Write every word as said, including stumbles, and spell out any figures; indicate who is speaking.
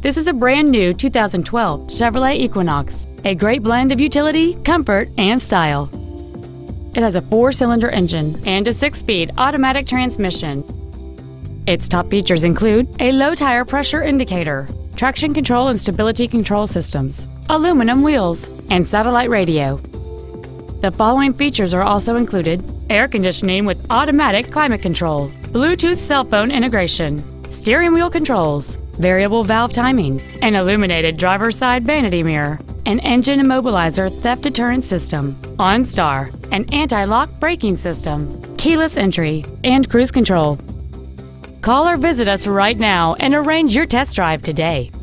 Speaker 1: This is a brand new two thousand twelve Chevrolet Equinox, a great blend of utility, comfort, and style. It has a four-cylinder engine and a six-speed automatic transmission. Its top features include a low tire pressure indicator, traction control and stability control systems, aluminum wheels, and satellite radio. The following features are also included: air conditioning with automatic climate control, Bluetooth cell phone integration, steering wheel controls, variable valve timing, an illuminated driver's side vanity mirror, an engine immobilizer theft deterrent system, OnStar, an anti-lock braking system, keyless entry, and cruise control. Call or visit us right now and arrange your test drive today.